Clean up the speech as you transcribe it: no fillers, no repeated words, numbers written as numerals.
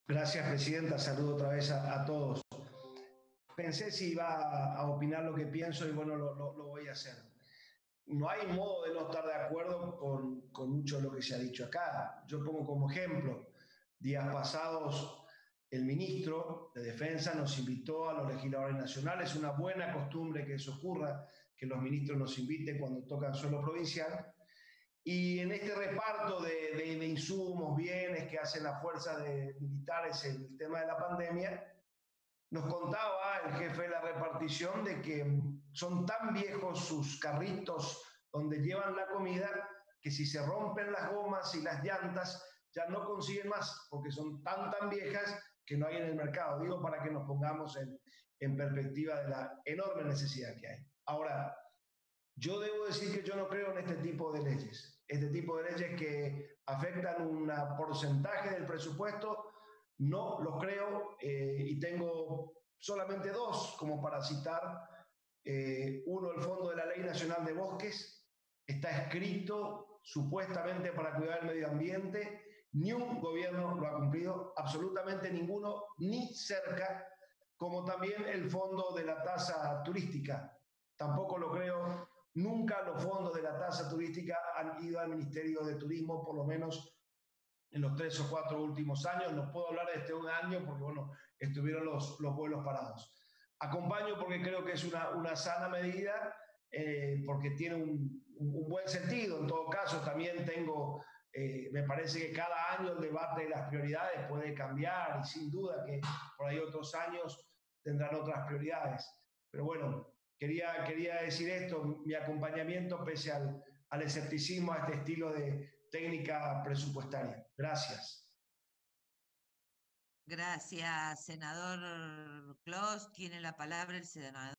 Gracias, presidenta. Saludo otra vez a todos. Pensé si iba a opinar lo que pienso y bueno, lo voy a hacer. No hay modo de no estar de acuerdo con mucho de lo que se ha dicho acá. Yo pongo como ejemplo, días pasados el ministro de Defensa nos invitó a los legisladores nacionales, una buena costumbre que eso ocurra, que los ministros nos inviten cuando tocan suelo provincial, y en este reparto de insumos, bienes que hacen las fuerzas militares en el tema de la pandemia, nos contaba el jefe de la repartición de que son tan viejos sus carritos donde llevan la comida que si se rompen las gomas y las llantas ya no consiguen más porque son tan viejas que no hay en el mercado. Digo para que nos pongamos en perspectiva de la enorme necesidad que hay. Ahora, yo debo decir que yo no creo en este tipo de leyes. Este tipo de leyes que afectan un porcentaje del presupuesto, no los creo y tengo solamente dos como para citar. Uno, el Fondo de la Ley Nacional de Bosques, está escrito supuestamente para cuidar el medio ambiente. Ni un gobierno lo ha cumplido, absolutamente ninguno, ni cerca, como también el fondo de la tasa turística. Tampoco lo creo. Nunca los fondos de la tasa turística han ido al Ministerio de Turismo, por lo menos en los 3 o 4 últimos años. No puedo hablar de este un año porque, bueno, estuvieron los vuelos parados. Acompaño porque creo que es una sana medida, porque tiene un buen sentido. En todo caso, también me parece que cada año el debate de las prioridades puede cambiar y sin duda que por ahí otros años tendrán otras prioridades. Pero bueno, quería decir esto, mi acompañamiento pese al escepticismo a este estilo de técnica presupuestaria. Gracias. Gracias, senador Clos. Tiene la palabra el senador